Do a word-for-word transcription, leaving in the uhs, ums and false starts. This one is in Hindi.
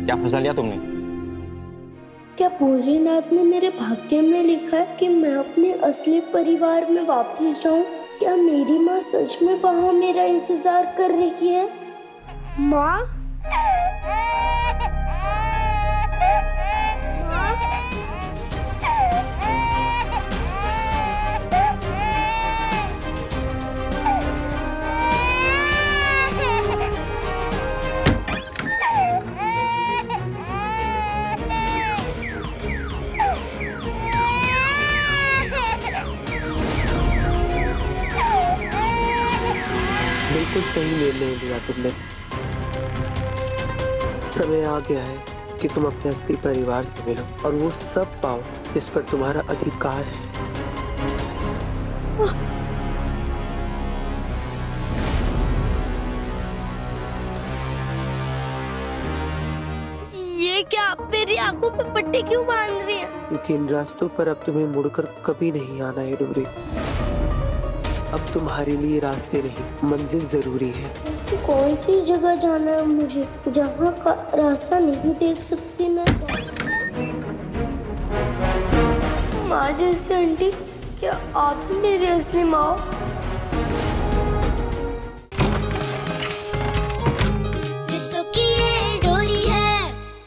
क्या फैसला लिया तुमने? क्या भोलेनाथ ने मेरे भाग्य में लिखा है कि मैं अपने असली परिवार में वापस जाऊं? क्या मेरी माँ सच में वहाँ मेरा इंतजार कर रही है? माँ? बिल्कुल सही निर्णय लिया तुमने। समय आ गया है कि तुम अपने असली परिवार से मिलो और वो सब पाओ जिस पर तुम्हारा अधिकार है। ये क्या, मेरी आंखों पे पट्टी क्यों बांध रही है? क्योंकि इन रास्तों पर अब तुम्हें मुड़कर कभी नहीं आना है डोरी। अब तुम्हारे लिए रास्ते नहीं, मंजिल जरूरी है। ऐसी कौन सी जगह जाना है मुझे जहाँ का रास्ता नहीं देख सकती मैं? माँ जैसी आंटी, क्या आप ही मेरी असली माँ हो?